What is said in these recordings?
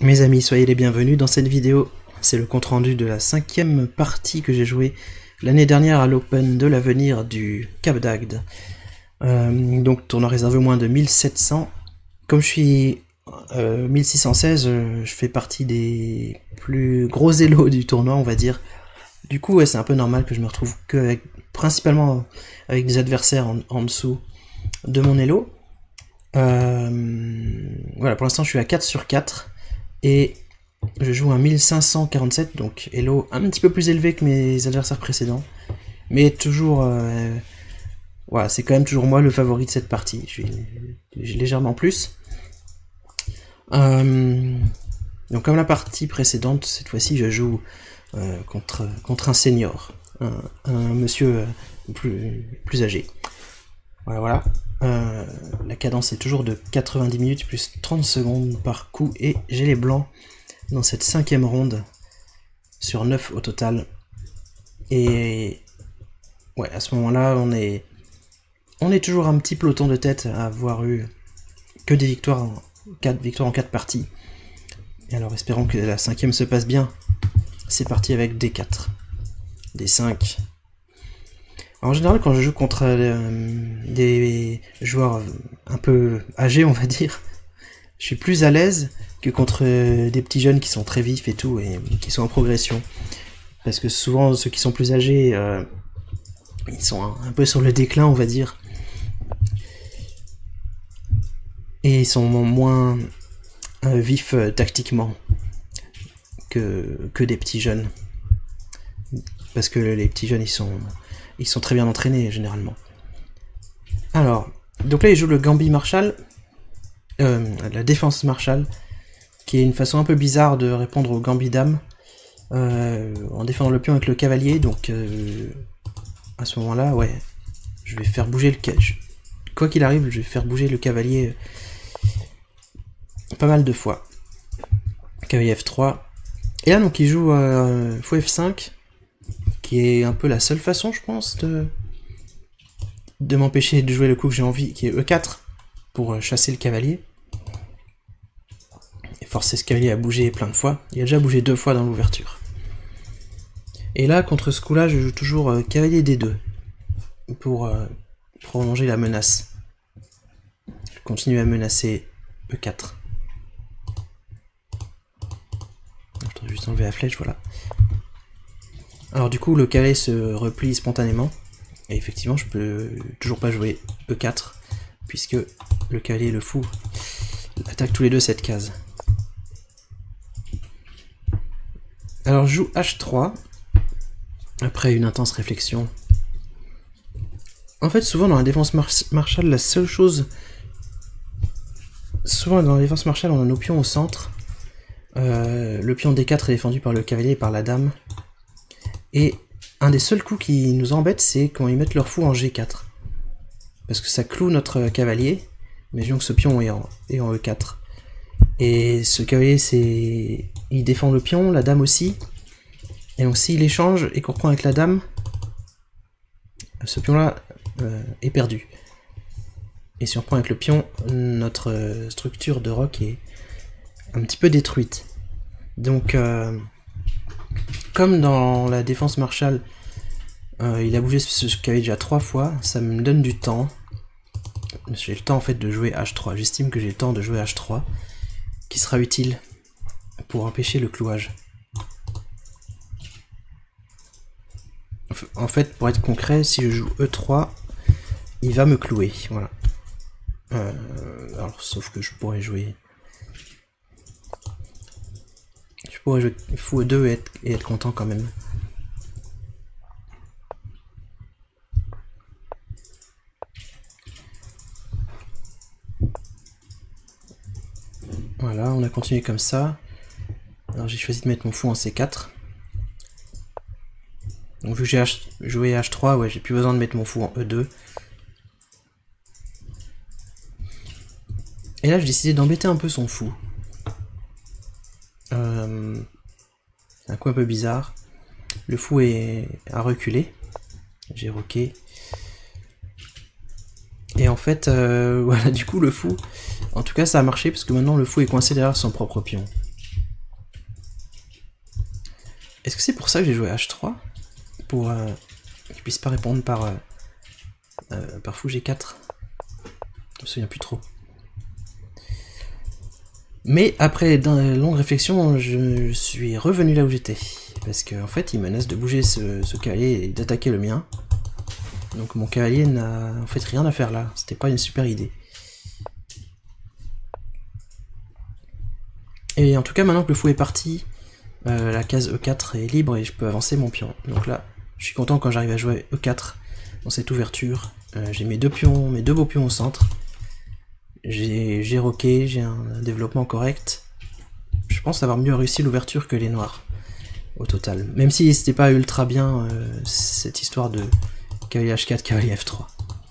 Mes amis, soyez les bienvenus dans cette vidéo. C'est le compte rendu de la 5e partie que j'ai jouée l'année dernière à l'Open de l'avenir du Cap d'Agde. Donc tournoi réservé au moins de 1700. Comme je suis 1616, je fais partie des plus gros élos du tournoi, on va dire. Du coup, ouais, c'est un peu normal que je me retrouve principalement avec des adversaires en dessous de mon elo. Voilà, pour l'instant je suis à 4 sur 4. Et je joue un 1547, donc elo un petit peu plus élevé que mes adversaires précédents. Mais toujours... voilà, c'est quand même toujours moi le favori de cette partie. J'ai légèrement plus. Donc comme la partie précédente, cette fois-ci je joue contre un senior. Un monsieur plus âgé. Voilà. La cadence est toujours de 90 minutes plus 30 secondes par coup et j'ai les blancs dans cette 5e ronde sur 9 au total. Et ouais, à ce moment-là, on est toujours un petit peloton de tête à avoir eu que des victoires en 4 parties. Et alors espérons que la 5e se passe bien. C'est parti avec D4, D5. En général, quand je joue contre des joueurs un peu âgés, on va dire, je suis plus à l'aise que contre des petits jeunes qui sont très vifs et tout, et qui sont en progression. Parce que souvent, ceux qui sont plus âgés, ils sont un peu sur le déclin, on va dire. Et ils sont moins vifs tactiquement que des petits jeunes. Parce que les petits jeunes, ils sont très bien entraînés, généralement. Alors, donc là, il joue le Gambit Marshall, la défense Marshall, qui est une façon un peu bizarre de répondre au Gambit Dame, en défendant le pion avec le cavalier, donc à ce moment-là, ouais, je vais faire bouger le cavalier. Quoi qu'il arrive, je vais faire bouger le cavalier pas mal de fois. Cavalier F3. Et là, donc, il joue fou F5, qui est un peu la seule façon, je pense, de m'empêcher de jouer le coup que j'ai envie, qui est E4, pour chasser le cavalier. Et forcer ce cavalier à bouger plein de fois. Il a déjà bougé 2 fois dans l'ouverture. Et là, contre ce coup-là, je joue toujours cavalier D2, pour prolonger la menace. Je continue à menacer E4. Je vais juste enlever la flèche, voilà. Alors du coup, le cavalier se replie spontanément. Et effectivement, je peux toujours pas jouer E4, puisque le cavalier et le fou attaquent tous les deux cette case. Alors je joue H3, après une intense réflexion. En fait, souvent dans la défense Marshall, la seule chose... Souvent dans la défense Marshall, on a nos pions au centre. Le pion D4 est défendu par le cavalier et par la dame. Et un des seuls coups qui nous embête, c'est quand ils mettent leur fou en G4. Parce que ça cloue notre cavalier. Imaginons que ce pion est en E4. Et ce cavalier, il défend le pion, la dame aussi. Et donc s'il échange et qu'on reprend avec la dame, ce pion-là est perdu. Et si on reprend avec le pion, notre structure de roc est un petit peu détruite. Donc... comme dans la défense Marshall, il a bougé ce cavalier déjà 3 fois, ça me donne du temps. J'ai le temps en fait de jouer H3, j'estime que j'ai le temps de jouer H3, qui sera utile pour empêcher le clouage. En fait, pour être concret, si je joue E3, il va me clouer, voilà. Alors, sauf que je pourrais jouer fou E2 et être content quand même. Voilà, on a continué comme ça. Alors j'ai choisi de mettre mon fou en C4. Donc vu que j'ai joué H3, ouais, j'ai plus besoin de mettre mon fou en E2. Et là j'ai décidé d'embêter un peu son fou. C'est un coup un peu bizarre. Le fou a reculé. J'ai roqué. Et en fait, voilà, du coup le fou, en tout cas ça a marché parce que maintenant le fou est coincé derrière son propre pion. Est-ce que c'est pour ça que j'ai joué H3? Pour qu'il puisse pas répondre par fou G4? Je me souviens plus trop. Mais après d'une longue réflexion, je suis revenu là où j'étais. Parce qu'en fait, il menace de bouger ce cavalier et d'attaquer le mien. Donc mon cavalier n'a en fait rien à faire là. C'était pas une super idée. Et en tout cas, maintenant que le fou est parti, la case E4 est libre et je peux avancer mon pion. Donc là, je suis content quand j'arrive à jouer E4 dans cette ouverture. J'ai mes deux beaux pions au centre. J'ai roqué, j'ai un développement correct. Je pense avoir mieux réussi l'ouverture que les noirs, au total. Même si c'était pas ultra bien, cette histoire de cavalier H4, cavalier F3.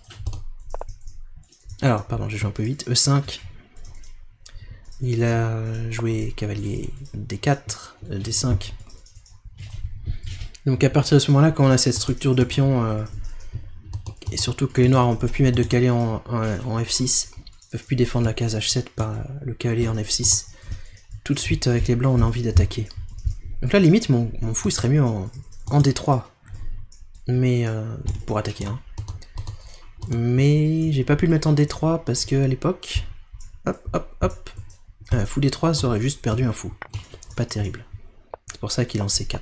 Alors, pardon, j'ai joué un peu vite. E5. Il a joué cavalier D4, D5. Donc à partir de ce moment-là, quand on a cette structure de pion, et surtout que les noirs ne peuvent plus mettre de cavalier en F6, ils peuvent plus défendre la case H7 par le cavalier en F6, tout de suite avec les blancs on a envie d'attaquer. Donc là limite mon fou il serait mieux en D3, mais pour attaquer. Hein. Mais j'ai pas pu le mettre en D3 parce que à l'époque, hop, fou D3 ça aurait juste perdu un fou. Pas terrible. C'est pour ça qu'il est en C4.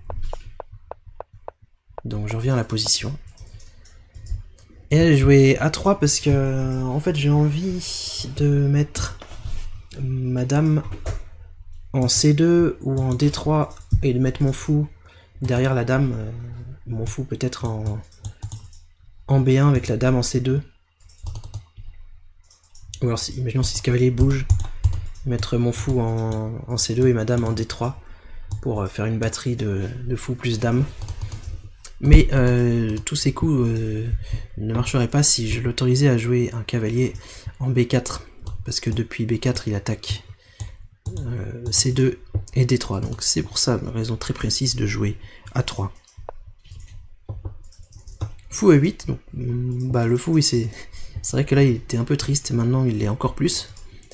Donc je reviens à la position. Et là j'ai joué A3 parce que en fait j'ai envie de mettre ma dame en C2 ou en D3 et de mettre mon fou derrière la dame, mon fou peut-être en B1 avec la dame en C2. Ou alors imaginons si ce cavalier bouge, mettre mon fou en C2 et ma dame en D3 pour faire une batterie de fou plus dame. Mais tous ces coups ne marcheraient pas si je l'autorisais à jouer un cavalier en B4, parce que depuis B4 il attaque C2 et D3, donc c'est pour ça, une raison très précise de jouer A3. Fou E8, donc, bah le fou oui, c'est vrai que là il était un peu triste, maintenant il l'est encore plus.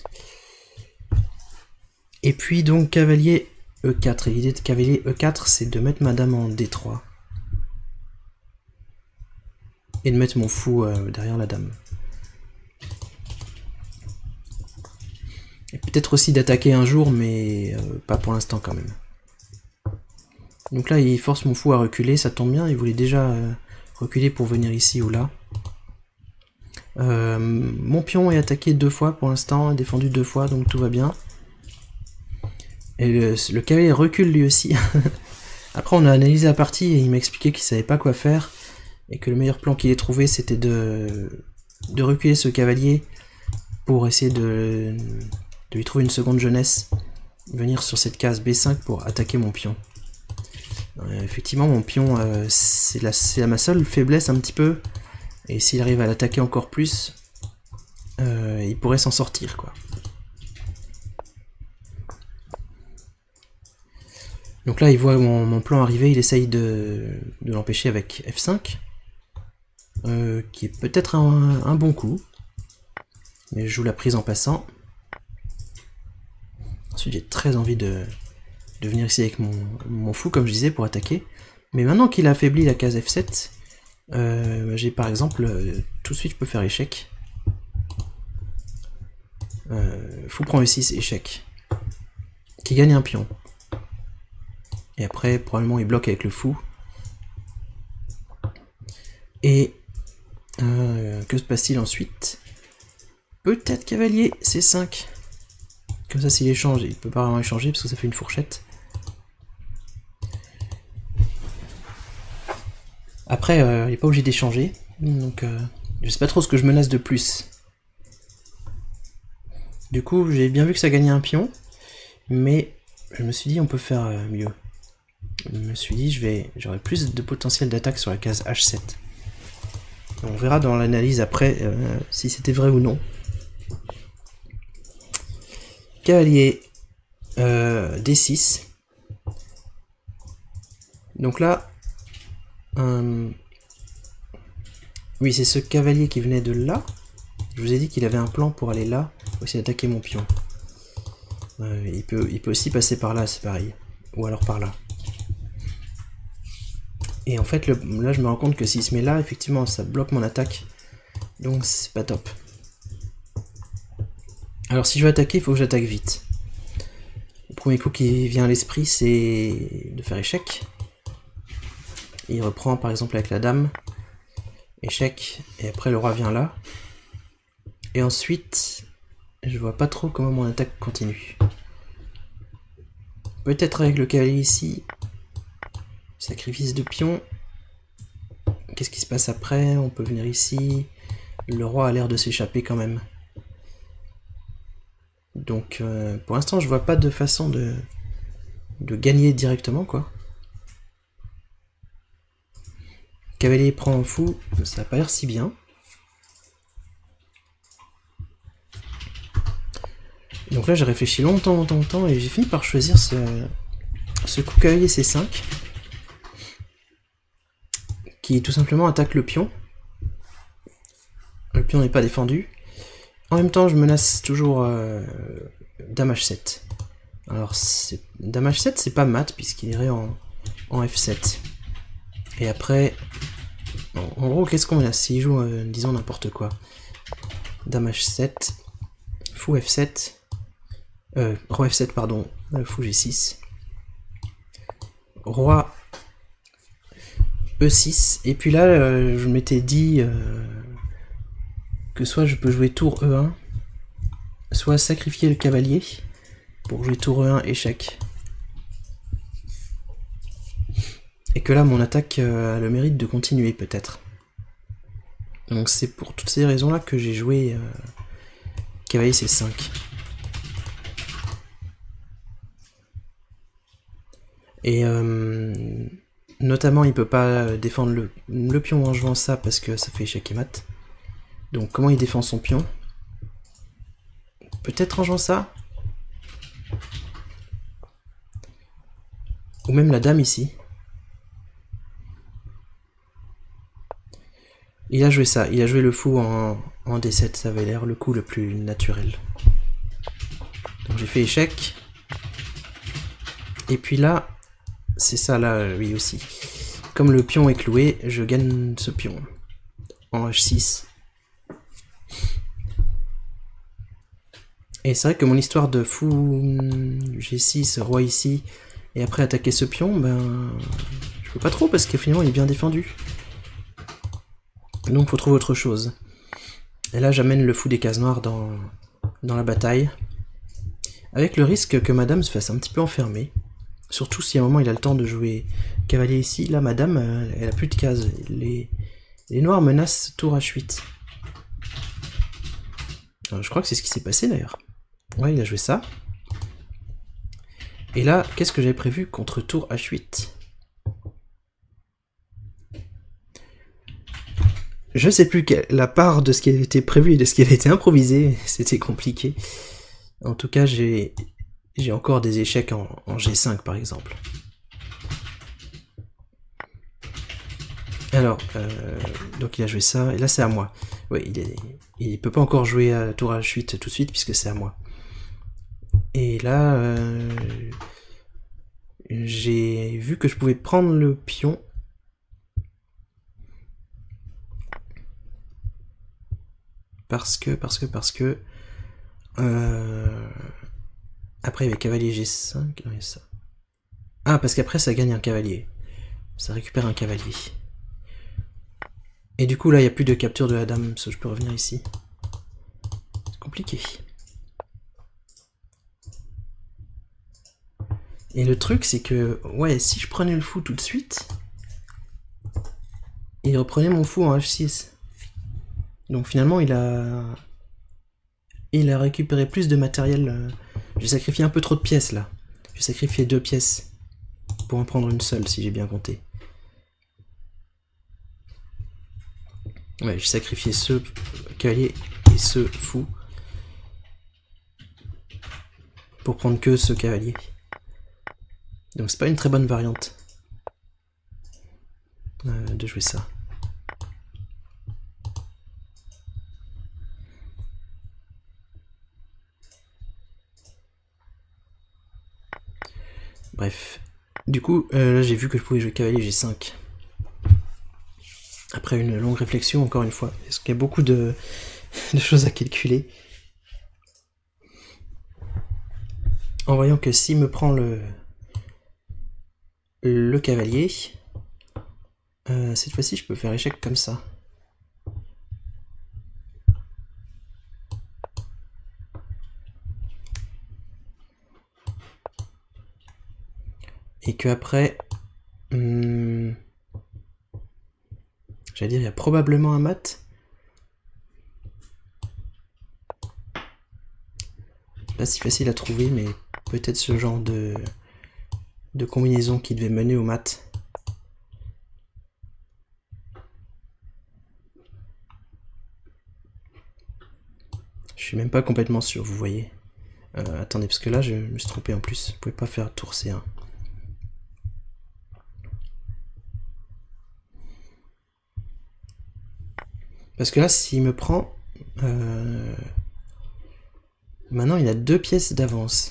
Et puis donc cavalier E4, et l'idée de cavalier E4 c'est de mettre ma dame en D3. Et de mettre mon fou derrière la dame. Et peut-être aussi d'attaquer un jour, mais pas pour l'instant quand même. Donc là, il force mon fou à reculer, ça tombe bien, il voulait déjà reculer pour venir ici ou là. Mon pion est attaqué 2 fois pour l'instant, défendu 2 fois, donc tout va bien. Et le cavalier recule lui aussi. Après, on a analysé la partie et il m'a expliqué qu'il savait pas quoi faire. Et que le meilleur plan qu'il ait trouvé c'était de reculer ce cavalier pour essayer de lui trouver une seconde jeunesse, venir sur cette case B5 pour attaquer mon pion. Effectivement mon pion c'est ma seule faiblesse un petit peu, et s'il arrive à l'attaquer encore plus, il pourrait s'en sortir quoi. Donc là il voit mon plan arriver, il essaye de l'empêcher avec F5. Qui est peut-être un bon coup, mais je joue la prise en passant. Ensuite j'ai très envie de venir ici avec mon fou comme je disais pour attaquer, mais maintenant qu'il a affaibli la case F7, j'ai par exemple tout de suite je peux faire échec. Fou prend E6, échec, qui gagne un pion, et après probablement il bloque avec le fou. Et que se passe-t-il ensuite? Peut-être cavalier C5. Comme ça s'il échange, il peut pas vraiment échanger parce que ça fait une fourchette. Après, il n'est pas obligé d'échanger. Donc je sais pas trop ce que je menace de plus. Du coup, j'ai bien vu que ça gagnait un pion. Mais je me suis dit on peut faire mieux. Je me suis dit j'aurai plus de potentiel d'attaque sur la case H7. On verra dans l'analyse après si c'était vrai ou non. Cavalier D6. Donc là, oui c'est ce cavalier qui venait de là. Je vous ai dit qu'il avait un plan pour aller là, pour essayer d'attaquer mon pion. Il peut aussi passer par là, c'est pareil. Ou alors par là. Et en fait, là, je me rends compte que s'il se met là, effectivement, ça bloque mon attaque. Donc, c'est pas top. Alors, si je veux attaquer, il faut que j'attaque vite. Le premier coup qui vient à l'esprit, c'est de faire échec. Il reprend, par exemple, avec la dame. Échec. Et après, le roi vient là. Et ensuite, je vois pas trop comment mon attaque continue. Peut-être avec le cavalier ici. Sacrifice de pion. Qu'est-ce qui se passe après? On peut venir ici. Le roi a l'air de s'échapper quand même. Donc pour l'instant je vois pas de façon de gagner directement quoi. Cavalier prend un fou, ça a pas l'air si bien. Donc là j'ai réfléchi longtemps et j'ai fini par choisir ce coup cavalier C5 qui tout simplement attaque le pion. Le pion n'est pas défendu. En même temps je menace toujours Dame H7. Alors Dame H7 c'est pas mat puisqu'il irait en F7. Et après, en gros qu'est-ce qu'on menace? S'il joue disons n'importe quoi. Dame H7, fou F7, roi F7 pardon, fou G6, roi E6, et puis là je m'étais dit que soit je peux jouer tour E1, soit sacrifier le cavalier pour jouer tour E1 échec. Et que là mon attaque a le mérite de continuer peut-être. Donc c'est pour toutes ces raisons là que j'ai joué cavalier C5. Et notamment il peut pas défendre le pion en jouant ça parce que ça fait échec et mat. Donc comment il défend son pion? Peut-être en jouant ça? Ou même la dame ici. Il a joué ça, il a joué le fou en D7, ça avait l'air le coup le plus naturel. Donc j'ai fait échec. Et puis là, c'est ça là, oui aussi. Comme le pion est cloué, je gagne ce pion. En H6. Et c'est vrai que mon histoire de fou G6, roi ici, et après attaquer ce pion, ben je peux pas trop parce que finalement il est bien défendu. Donc faut trouver autre chose. Et là j'amène le fou des cases noires dans la bataille. Avec le risque que madame se fasse un petit peu enfermer. Surtout si à un moment il a le temps de jouer cavalier ici. Là madame, elle a plus de cases. Les noirs menacent tour H8. Alors, je crois que c'est ce qui s'est passé d'ailleurs. Ouais, il a joué ça. Et là, qu'est-ce que j'avais prévu contre tour H8? Je sais plus la part de ce qui avait été prévu et de ce qui avait été improvisé, c'était compliqué. En tout cas, j'ai encore des échecs en G5 par exemple. Alors, donc il a joué ça, et là c'est à moi. Oui, il peut pas encore jouer à tour H8 tout de suite puisque c'est à moi. Et là, j'ai vu que je pouvais prendre le pion. Parce que... Après il y avait cavalier G5, non, il y a ça. Ah, parce qu'après ça gagne un cavalier. Ça récupère un cavalier. Et du coup là il n'y a plus de capture de la dame, so je peux revenir ici. C'est compliqué. Et le truc c'est que, ouais, si je prenais le fou tout de suite, il reprenait mon fou en H6. Donc finalement il a récupéré plus de matériel. J'ai sacrifié un peu trop de pièces là. J'ai sacrifié 2 pièces pour en prendre une seule si j'ai bien compté. Ouais, j'ai sacrifié ce cavalier et ce fou pour prendre que ce cavalier. Donc c'est pas une très bonne variante de jouer ça. Bref. Du coup, là j'ai vu que je pouvais jouer cavalier G5. Après une longue réflexion, encore une fois, parce qu'il y a beaucoup de choses à calculer. En voyant que s'il me prend le cavalier, cette fois-ci je peux faire échec comme ça. Et que après, j'allais dire, il y a probablement un mat. Pas si facile à trouver, mais peut-être ce genre de combinaison qui devait mener au mat. Je suis même pas complètement sûr, vous voyez. Attendez, parce que là, je me suis trompé en plus. Vous pouvez pas faire tour C1. Parce que là, s'il me prend... Maintenant, il a 2 pièces d'avance.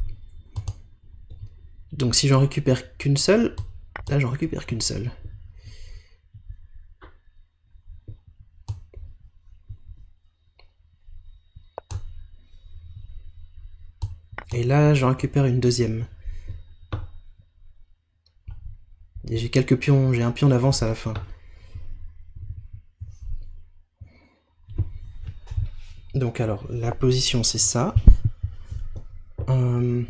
Donc si j'en récupère qu'une seule, là j'en récupère qu'une seule. Et là, j'en récupère une deuxième. Et j'ai quelques pions, j'ai un pion d'avance à la fin. Donc alors, la position c'est ça. Ouais,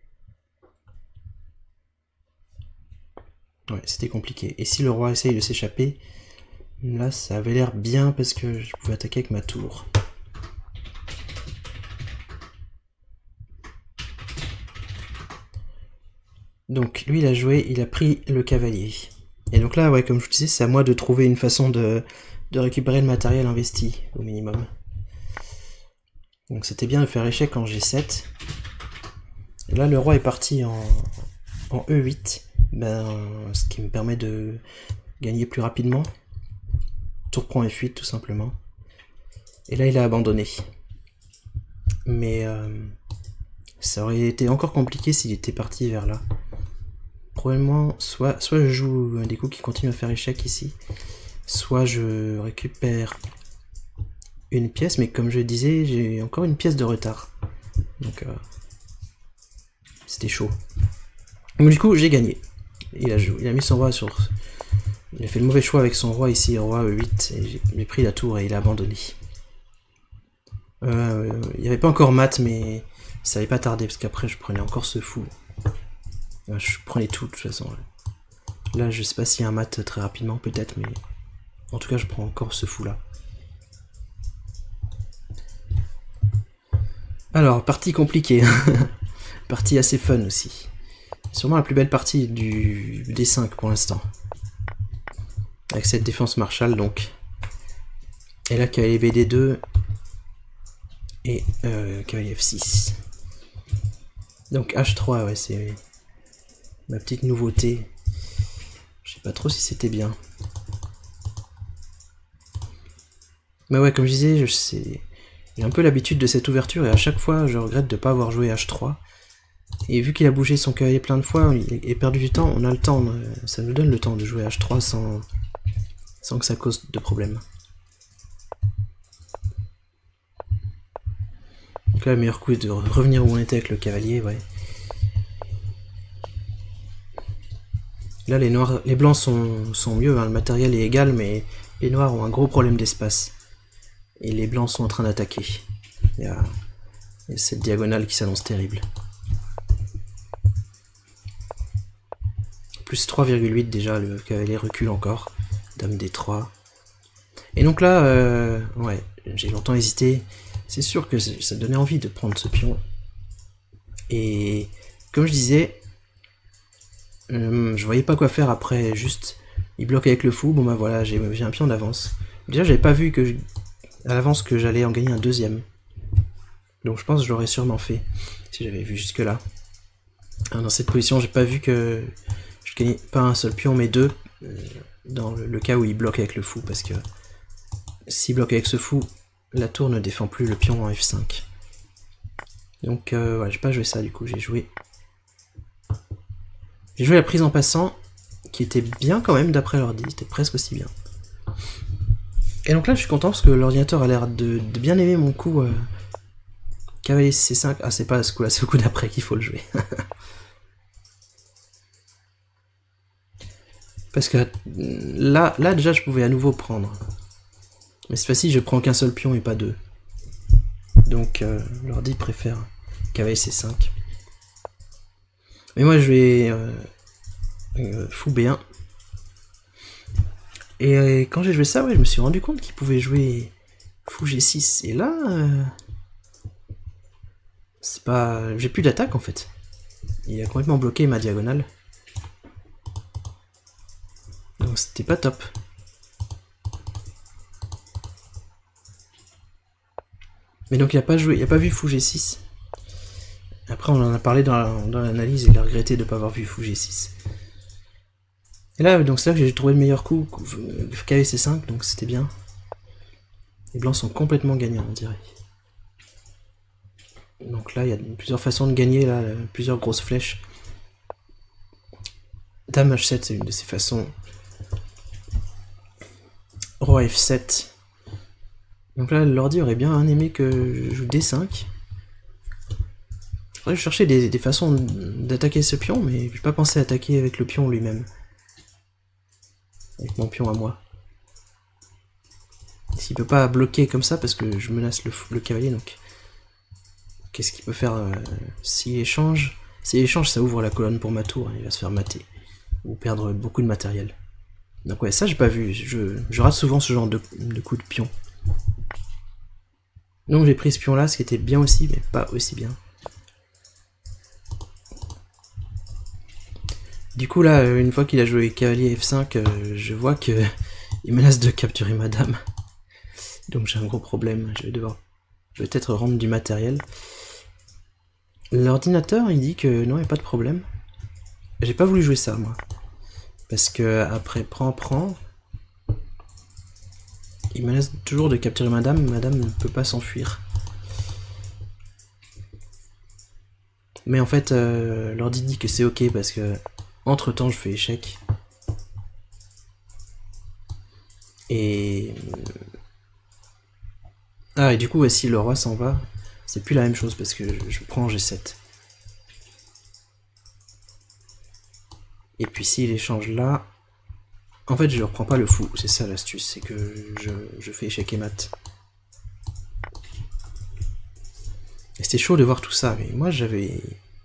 c'était compliqué. Et si le roi essaye de s'échapper, là ça avait l'air bien parce que je pouvais attaquer avec ma tour. Donc lui il a joué, il a pris le cavalier. Et donc là, ouais, comme je vous disais, c'est à moi de trouver une façon de récupérer le matériel investi au minimum. Donc c'était bien de faire échec en G7. Et là le roi est parti en E8, ce qui me permet de gagner plus rapidement. Tour prend F8 tout simplement. Et là il a abandonné. Mais ça aurait été encore compliqué s'il était parti vers là. Probablement, soit je joue des coups qui continuent à faire échec ici, soit je récupère une pièce, mais comme je disais, j'ai encore une pièce de retard. Donc c'était chaud. Donc du coup, j'ai gagné. Il a mis son roi sur... Il a fait le mauvais choix avec son roi ici, roi E8, et j'ai pris la tour et il a abandonné. Il n'y avait pas encore mat, mais ça n'allait pas tarder, parce qu'après je prenais encore ce fou. Je prenais tout de toute façon. Là, je sais pas s'il y a un mat très rapidement, peut-être, mais en tout cas, je prends encore ce fou là. Alors, partie compliquée. Partie assez fun aussi. Sûrement la plus belle partie du D5 pour l'instant. Avec cette défense Marshall, donc. Et là, cavalier BD2 et cavalier F6. Donc H3, ouais, c'est ma petite nouveauté. Je sais pas trop si c'était bien. Mais ouais, comme je disais, j'ai un peu l'habitude de cette ouverture et à chaque fois, je regrette de ne pas avoir joué H3. Et vu qu'il a bougé son cavalier plein de fois et perdu du temps, on a le temps, ça nous donne le temps de jouer H3 sans que ça cause de problème. Donc là, le meilleur coup est de revenir où on était avec le cavalier, ouais. Là, les blancs sont mieux, hein, le matériel est égal, mais les noirs ont un gros problème d'espace. Et les blancs sont en train d'attaquer. Il y a cette diagonale qui s'annonce terrible. Plus 3,8 déjà, le cavalier recule encore. Dame D3. Et donc là, ouais, j'ai longtemps hésité. C'est sûr que ça donnait envie de prendre ce pion. Et comme je disais, je voyais pas quoi faire après, juste il bloque avec le fou, bon bah voilà, j'ai un pion d'avance. Déjà j'avais pas vu à l'avance que j'allais en gagner un deuxième. Donc je pense que je l'aurais sûrement fait, si j'avais vu jusque là. Alors, dans cette position, j'ai pas vu que je gagnais pas un seul pion, mais deux, dans le cas où il bloque avec le fou, parce que s'il bloque avec ce fou, la tour ne défend plus le pion en F5. Donc ouais, j'ai pas joué ça du coup, j'ai joué la prise en passant, qui était bien quand même d'après l'ordi, c'était presque aussi bien. Et donc là, je suis content parce que l'ordinateur a l'air de bien aimer mon coup cavalier C5. Ah, c'est pas ce coup-là, c'est le coup d'après qu'il faut le jouer. Parce que là, déjà, je pouvais à nouveau prendre. Mais cette fois-ci, je prends qu'un seul pion et pas deux. Donc, l'ordi préfère cavalier C5. Mais moi, je vais fou B1. Et quand j'ai joué ça, ouais, je me suis rendu compte qu'il pouvait jouer fou G6. Et là, c'est pas, j'ai plus d'attaque en fait. Il a complètement bloqué ma diagonale. Donc c'était pas top. Mais donc il a pas joué, il a pas vu fou G6. Après on en a parlé dans l'analyse, il a regretté de ne pas avoir vu fou G6. Et là, donc c'est là que j'ai trouvé le meilleur coup, cavalier C5, donc c'était bien. Les blancs sont complètement gagnants, on dirait. Donc là, il y a plusieurs façons de gagner, là, plusieurs grosses flèches. Dame H7, c'est une de ces façons. Roi F7. Donc là, l'ordi aurait bien aimé que je joue D5. Je cherchais des façons d'attaquer ce pion, mais j'ai pas pensé attaquer avec le pion lui-même. Avec mon pion à moi. S'il peut pas bloquer comme ça parce que je menace le cavalier, donc qu'est-ce qu'il peut faire s'il échange? S'il échange, ça ouvre la colonne pour ma tour, il va se faire mater ou perdre beaucoup de matériel. Donc ouais, ça j'ai pas vu, je rate souvent ce genre de coup de pion. Donc j'ai pris ce pion là, ce qui était bien aussi, mais pas aussi bien. Du coup là, une fois qu'il a joué cavalier F5, je vois que il menace de capturer ma dame. Donc j'ai un gros problème, je vais devoir peut-être rendre du matériel. L'ordinateur il dit que non, il n'y a pas de problème. J'ai pas voulu jouer ça moi. Parce que après prend, il menace toujours de capturer madame ne peut pas s'enfuir. Mais en fait, l'ordi dit que c'est ok parce que entre temps je fais échec. Et... Ah, et du coup, si le roi s'en va, c'est plus la même chose parce que je prends G7. Et puis s'il échange là... En fait, je ne reprends pas le fou, c'est ça l'astuce, c'est que je fais échec et mat. Et c'était chaud de voir tout ça, mais moi j'avais...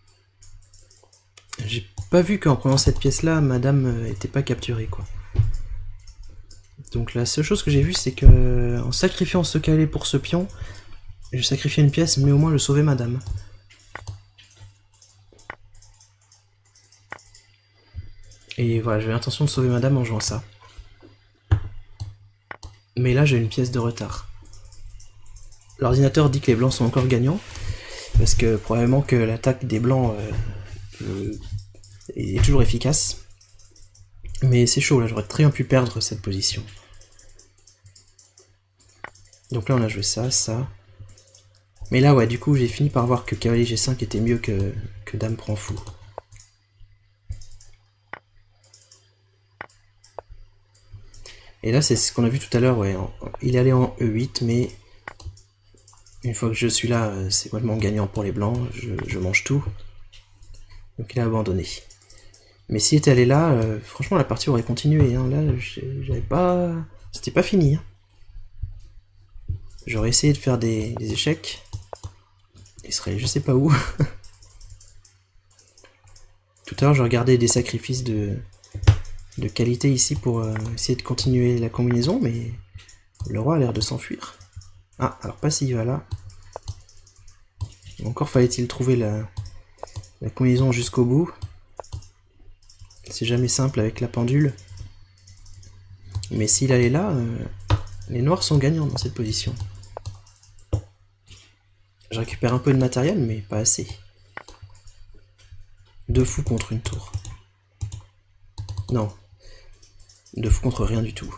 J'ai pas vu qu'en prenant cette pièce-là, madame était pas capturée, quoi. Donc la seule chose que j'ai vue, c'est que en sacrifiant ce cavalier pour ce pion, je sacrifiais une pièce, mais au moins je sauvais madame. Et voilà, j'avais l'intention de sauver madame en jouant ça. Mais là, j'ai une pièce de retard. L'ordinateur dit que les blancs sont encore gagnants, parce que probablement que l'attaque des blancs est toujours efficace. Mais c'est chaud, là, j'aurais très bien pu perdre cette position. Donc là, on a joué ça, ça. Mais là, ouais, du coup, j'ai fini par voir que cavalier G5 était mieux que dame prend fou. Et là, c'est ce qu'on a vu tout à l'heure, ouais. Il est allé en E8, mais une fois que je suis là, c'est complètement gagnant pour les blancs, je mange tout. Donc il a abandonné. Mais s'il était allé là, franchement, la partie aurait continué. Hein. Là, j'avais pas... C'était pas fini. Hein. J'aurais essayé de faire des échecs. Il serait je sais pas où. Tout à l'heure, je regardais des sacrifices de qualité ici pour essayer de continuer la combinaison, mais le roi a l'air de s'enfuir. Ah, alors pas s'il va là. Encore fallait-il trouver la combinaison jusqu'au bout. C'est jamais simple avec la pendule. Mais s'il allait là, les noirs sont gagnants dans cette position. Je récupère un peu de matériel, mais pas assez. 2 fous contre une tour. Non. 2 fous contre rien du tout.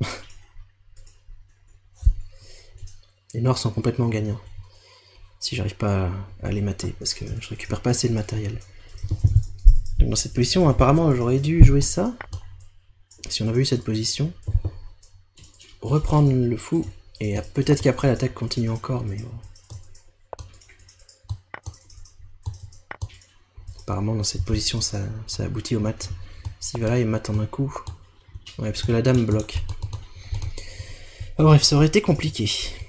Les noirs sont complètement gagnants. Si j'arrive pas à les mater, parce que je récupère pas assez de matériel. Donc dans cette position, apparemment, j'aurais dû jouer ça. Si on avait eu cette position. reprendre le fou, et peut-être qu'après l'attaque continue encore, mais bon. Apparemment dans cette position ça aboutit au mat. Si voilà, il mate en un coup. Ouais, parce que la dame bloque. Ah, bref, ça aurait été compliqué.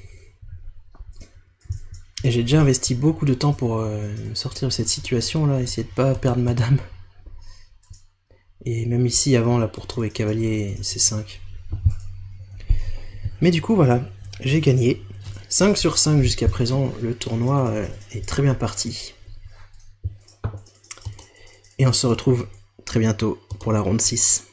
Et j'ai déjà investi beaucoup de temps pour sortir de cette situation là, essayer de pas perdre ma dame. Et même ici avant là pour trouver cavalier C5. Mais du coup voilà, j'ai gagné. 5 sur 5 jusqu'à présent, le tournoi est très bien parti. Et on se retrouve très bientôt pour la ronde 6.